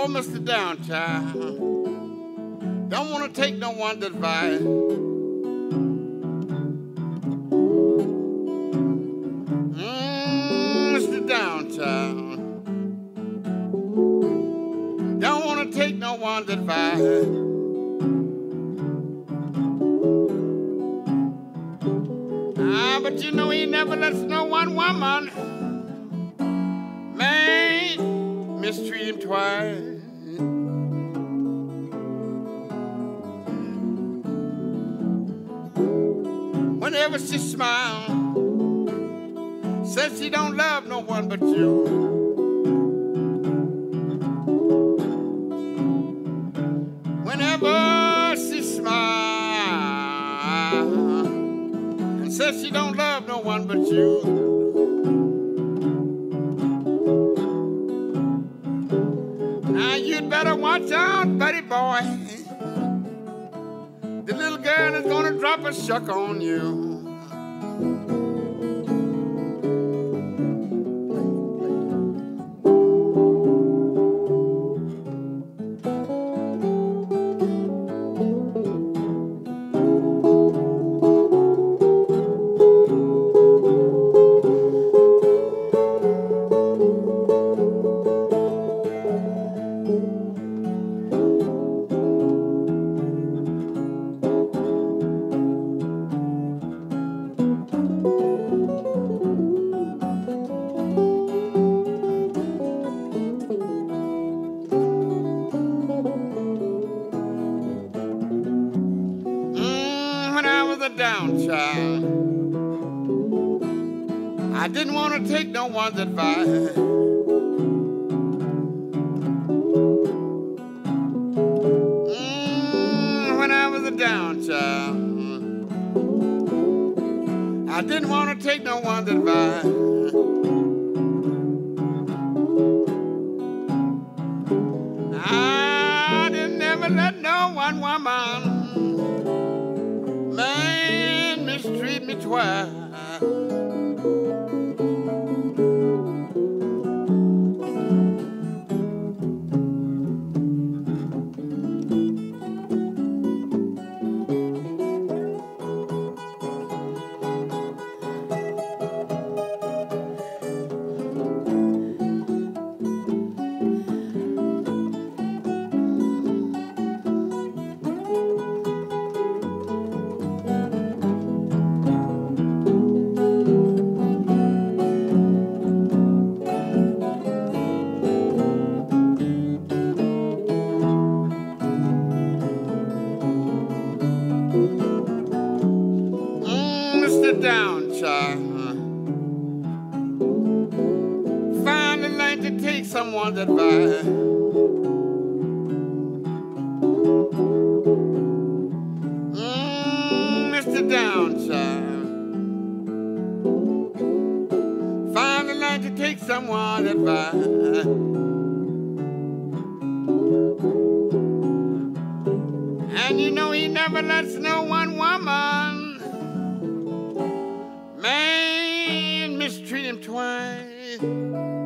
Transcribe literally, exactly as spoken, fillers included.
Oh, Mister Downchild, don't want to take no one's advice. Mm, Mister Downchild, don't want to take no one's advice. Ah, but you know he never lets no one woman, man, mistreat him twice. Whenever she smiles, says she don't love no one but you. Whenever she smiles and says she don't love no one but you. Now you'd better watch out, buddy boy. The little girl is gonna drop a shuck on you. Downchild, I didn't want to take no one's advice. Mm, when I was a downchild, I didn't want to take no one's advice. I didn't never let no one woman, man, mistreat me twice. Downchild, finally learned to take someone's advice. Mm, Mister Downchild, finally learned to take someone's advice. And you know he never lets no one woman, man, mistreat him twice.